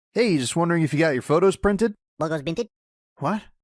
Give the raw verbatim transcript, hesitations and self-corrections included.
Hey, just wondering if you got your photos printed? Bogos binted? What?